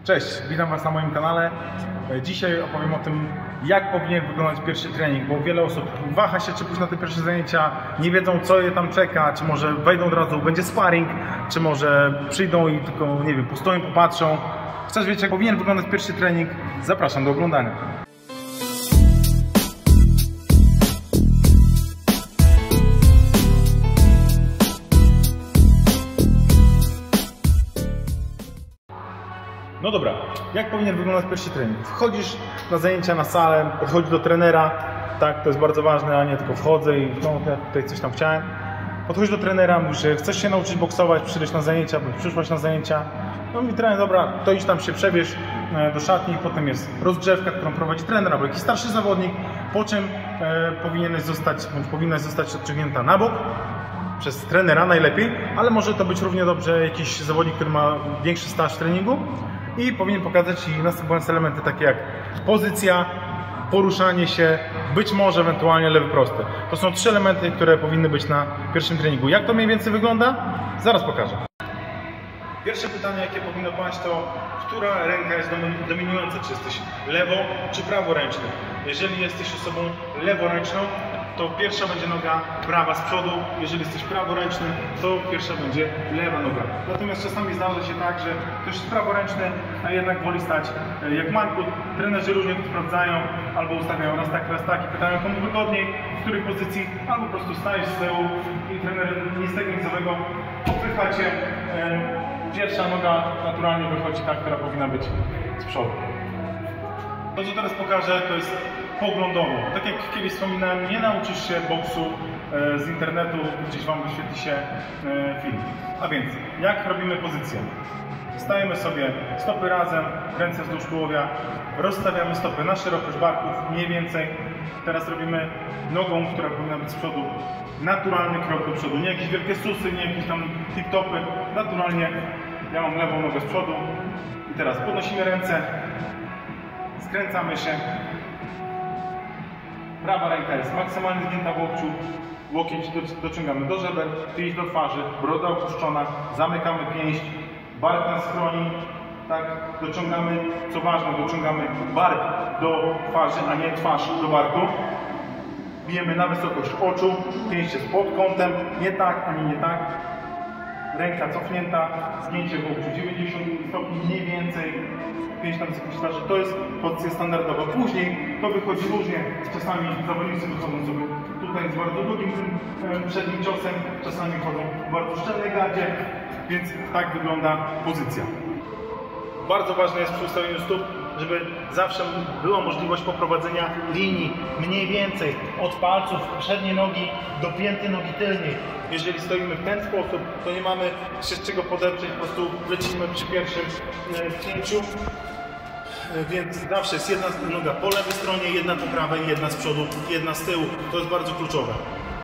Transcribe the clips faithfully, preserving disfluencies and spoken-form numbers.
Cześć, witam Was na moim kanale. Dzisiaj opowiem o tym, jak powinien wyglądać pierwszy trening, bo wiele osób waha się, czy pójść na te pierwsze zajęcia, nie wiedzą, co je tam czeka, czy może wejdą od razu, będzie sparring, czy może przyjdą i tylko, nie wiem, postoją, popatrzą. Chcesz wiedzieć, jak powinien wyglądać pierwszy trening? Zapraszam do oglądania. No dobra, jak powinien wyglądać pierwszy trening? Wchodzisz na zajęcia, na salę, podchodzisz do trenera, tak, to jest bardzo ważne, a nie tylko wchodzę i no, ja tutaj coś tam chciałem. Podchodzisz do trenera, mówisz, że chcesz się nauczyć boksować, przyjdziesz na zajęcia, bądź przyszłaś na zajęcia. No i trener, dobra, to idź tam się przebierz do szatni, potem jest rozgrzewka, którą prowadzi trener albo jakiś starszy zawodnik, po czym e, powinieneś zostać, bądź powinnaś zostać odciągnięta na bok przez trenera najlepiej, ale może to być równie dobrze jakiś zawodnik, który ma większy staż w treningu i powinien pokazać Ci następujące elementy takie jak pozycja, poruszanie się, być może ewentualnie lewy prosty. To są trzy elementy, które powinny być na pierwszym treningu. Jak to mniej więcej wygląda? Zaraz pokażę. Pierwsze pytanie, jakie powinno paść, to która ręka jest dominująca? Czy jesteś lewo czy praworęczny? Jeżeli jesteś osobą leworęczną, to pierwsza będzie noga prawa z przodu. Jeżeli jesteś praworęczny, to pierwsza będzie lewa noga. Natomiast czasami zdarza się tak, że ktoś jest praworęczny, a jednak woli stać jak mańkut. Trenerzy różnie to sprawdzają, albo ustawiają raz tak, raz tak i pytają, komu wygodniej, w której pozycji, albo po prostu stajesz z tyłu i trener nic tego nicowego popycha Cię. Pierwsza noga naturalnie wychodzi ta, która powinna być z przodu. To, co teraz pokażę, to jest poglądowo. Tak jak kiedyś wspominałem, nie nauczysz się boksu z internetu, gdzieś Wam wyświetli się film. A więc, jak robimy pozycję? Stajemy sobie stopy razem, ręce wzdłuż tułowia, rozstawiamy stopy na szerokość barków, mniej więcej. Teraz robimy nogą, która powinna być z przodu, naturalny krok do przodu. Nie jakieś wielkie susy, nie jakieś tam tip-topy. Naturalnie ja mam lewą nogę z przodu. I teraz podnosimy ręce, skręcamy się. Prawa ręka jest maksymalnie zgięta w łokciu, łokieć dociągamy do żeber, pięść do twarzy, broda opuszczona, zamykamy pięść, bark nas chroni, tak, dociągamy, co ważne, dociągamy bark do twarzy, a nie twarz do barku. Bijemy na wysokość oczu, pięść jest pod kątem, nie tak, ani nie tak. Ręka cofnięta, zgięcie w łokciu dziewięćdziesiąt stopni, mniej więcej. pięść na wysokość twarzy, to jest pozycja standardowa. Później to wychodzi różnie. Czasami zawodnicy wychodzą sobie tutaj z bardzo długim przednim ciosem, czasami chodzą w bardzo szczelnej gardzie, więc tak wygląda pozycja. Bardzo ważne jest przy ustawieniu stóp, żeby zawsze była możliwość poprowadzenia linii mniej więcej od palców przedniej nogi do pięty nogi tylnej. Jeżeli stoimy w ten sposób, to nie mamy się z czego podeprzeć, po prostu lecimy przy pierwszym pchnięciu. Więc zawsze jest jedna noga po lewej stronie, jedna po prawej, jedna z przodu, jedna z tyłu. To jest bardzo kluczowe.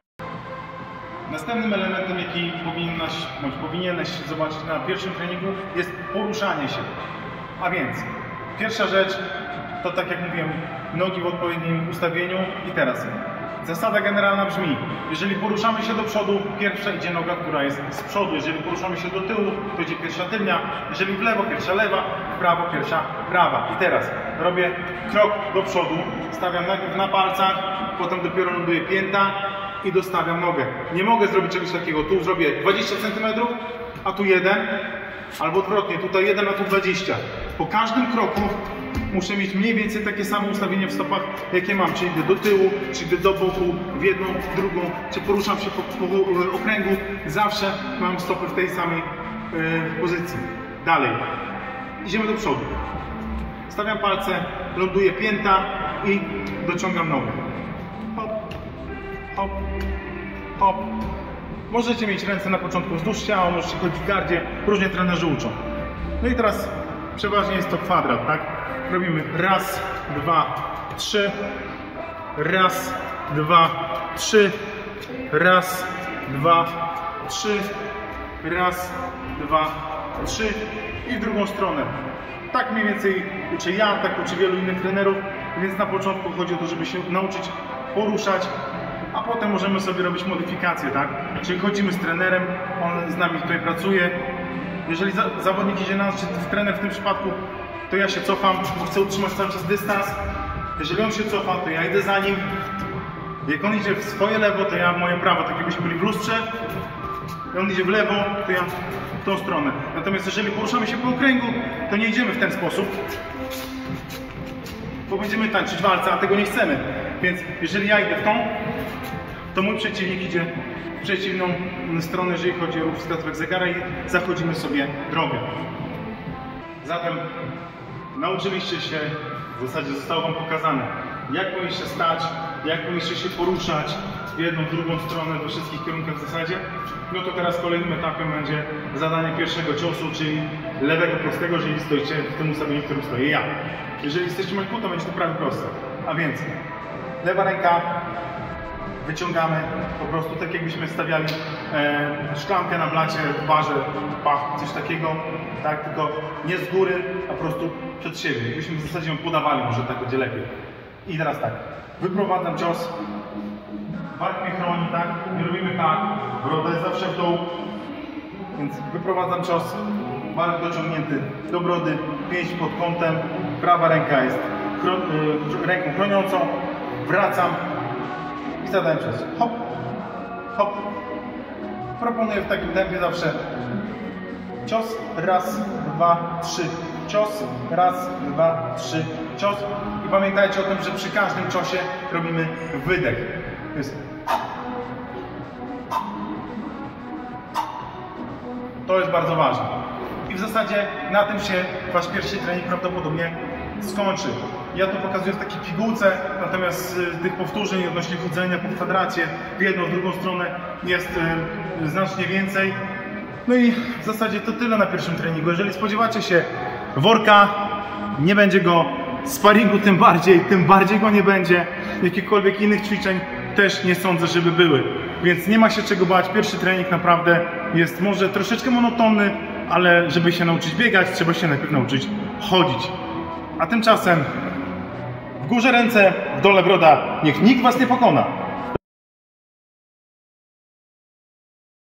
Następnym elementem, jaki powinnaś, bądź powinieneś zobaczyć na pierwszym treningu, jest poruszanie się. A więc pierwsza rzecz to, tak jak mówiłem, nogi w odpowiednim ustawieniu. I teraz zasada generalna brzmi, jeżeli poruszamy się do przodu, pierwsza idzie noga, która jest z przodu. Jeżeli poruszamy się do tyłu, to idzie pierwsza tylnia. Jeżeli w lewo, pierwsza lewa, w prawo, pierwsza prawa. I teraz robię krok do przodu, stawiam najpierw na palcach, potem dopiero ląduje pięta i dostawiam nogę. Nie mogę zrobić czegoś takiego. Tu zrobię dwadzieścia centymetrów, a tu jeden, albo odwrotnie, tutaj jeden, a tu dwadzieścia. Po każdym kroku muszę mieć mniej więcej takie samo ustawienie w stopach, jakie mam. Czy idę do tyłu, czy idę do boku, w jedną, w drugą, czy poruszam się po, po okręgu. Zawsze mam stopy w tej samej yy, pozycji. Dalej. Idziemy do przodu. Stawiam palce, ląduje pięta i dociągam nogę. Hop, hop, hop. Możecie mieć ręce na początku wzdłuż ciała, możecie chodzić w gardzie. Różnie trenerzy uczą. No i teraz przeważnie jest to kwadrat, tak? Robimy raz, dwa, trzy, raz, dwa, trzy, raz, dwa, trzy, raz, dwa, trzy i w drugą stronę. Tak mniej więcej uczę ja, tak uczę wielu innych trenerów, więc na początku chodzi o to, żeby się nauczyć poruszać, a potem możemy sobie robić modyfikacje, tak? Czyli chodzimy z trenerem, on z nami tutaj pracuje. Jeżeli za, zawodnik idzie na nas, czy trener w tym przypadku, to ja się cofam, chcę utrzymać cały czas dystans. Jeżeli on się cofa, to ja idę za nim. Jak on idzie w swoje lewo, to ja w moje prawo, tak jakbyśmy byli w lustrze. Jak on idzie w lewo, to ja w tą stronę. Natomiast jeżeli poruszamy się po okręgu, to nie idziemy w ten sposób, bo będziemy tańczyć walce, a tego nie chcemy. Więc jeżeli ja idę w tą, to mój przeciwnik idzie w przeciwną stronę, jeżeli chodzi o ruch wskazówek zegara i zachodzimy sobie drogę. Zatem nauczyliście się, w zasadzie zostało wam pokazane, jak powinniście stać, jak powinniście się poruszać w jedną, w drugą stronę, we wszystkich kierunkach w zasadzie. No to teraz kolejnym etapem będzie zadanie pierwszego ciosu, czyli lewego prostego, jeżeli stoicie w tym ustawieniu, w którym stoję ja. Jeżeli jesteście mańku, to będzie to prawy prosty. A więc lewa ręka, wyciągamy po prostu tak jakbyśmy stawiali e, szklankę na blacie w barze, pach, coś takiego, tak, tylko nie z góry, a po prostu przed siebie. Jakbyśmy w zasadzie ją podawali, może tak będzie lepiej. I teraz tak, wyprowadzam cios, bark mnie chroni, tak, nie robimy tak, broda jest zawsze w dół, więc wyprowadzam cios, bark dociągnięty do brody, pięść pod kątem, prawa ręka jest chron y, ręką chroniącą, wracam i zadaję cios, hop, hop. Proponuję w takim tempie zawsze cios, raz, dwa, trzy, cios, raz, dwa, trzy, cios. I pamiętajcie o tym, że przy każdym ciosie robimy wydech. To jest, to jest bardzo ważne. I w zasadzie na tym się wasz pierwszy trening prawdopodobnie skończy. Ja to pokazuję w takiej pigułce, natomiast y, tych powtórzeń odnośnie chodzenia po kwadracie w jedną, w drugą stronę jest y, znacznie więcej. No i w zasadzie to tyle na pierwszym treningu. Jeżeli spodziewacie się worka, nie będzie go, sparingu tym bardziej, tym bardziej go nie będzie, jakichkolwiek innych ćwiczeń też nie sądzę, żeby były. Więc nie ma się czego bać. Pierwszy trening naprawdę jest może troszeczkę monotonny, ale żeby się nauczyć biegać, trzeba się najpierw nauczyć chodzić. A tymczasem w górze ręce, w dole broda, niech nikt was nie pokona.